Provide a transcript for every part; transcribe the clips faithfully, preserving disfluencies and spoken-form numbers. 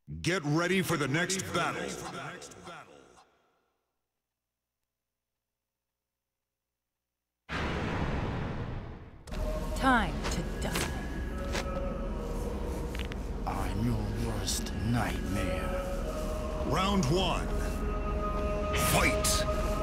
Get ready for the next battle. Time to die. I'm your worst nightmare. Round one. Fight!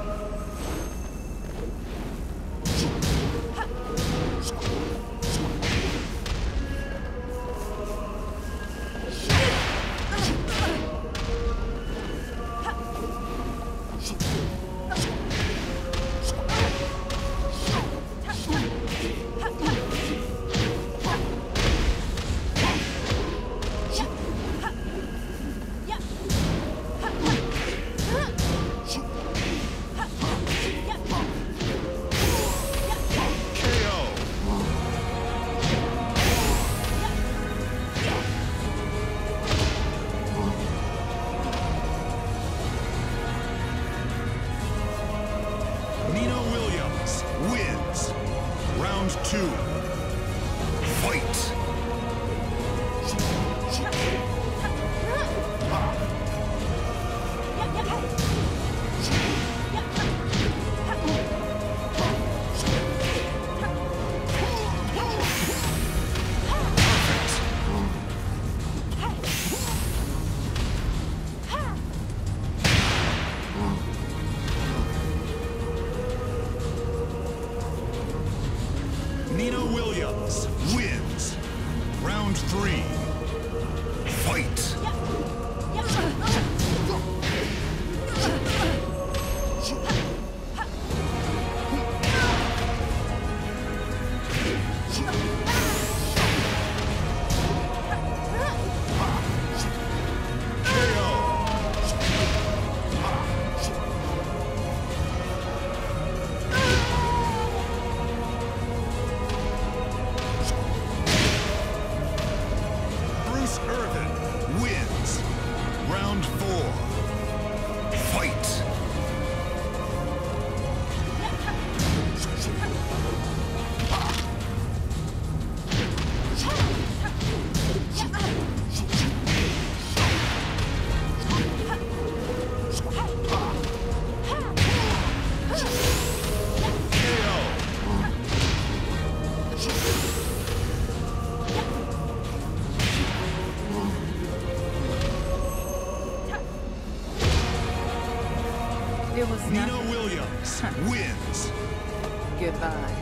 Wins. Round two. Fight! Nina Williams wins. Round three. Fight! Irvin wins. Round four. Fight! It was Nina Williams wins. Goodbye.